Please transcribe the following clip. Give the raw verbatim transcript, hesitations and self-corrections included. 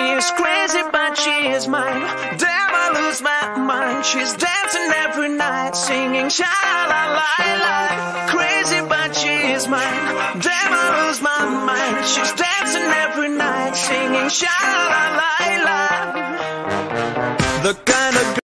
She's crazy, but she is mine. Damn, I lose my mind. She's dancing every night, singing sha-la-la-la. Crazy, but she is mine. Damn, I lose my mind. She's dancing every night, singing sha-la-la-la. The